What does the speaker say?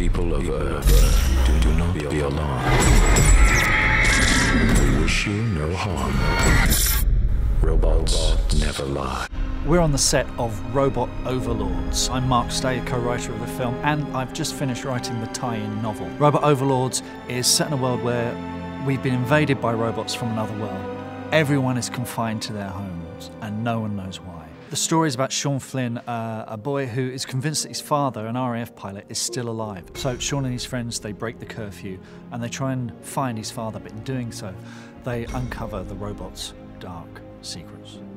People of Earth, do not be alarmed. We wish you no harm. Robots never lie. We're on the set of Robot Overlords. I'm Mark Stay, co-writer of the film, and I've just finished writing the tie-in novel. Robot Overlords is set in a world where we've been invaded by robots from another world. Everyone is confined to their homes, and no one knows why. The story is about Sean Flynn, a boy who is convinced that his father, an RAF pilot, is still alive. So Sean and his friends, they break the curfew, and they try and find his father, but in doing so, they uncover the robot's dark secrets.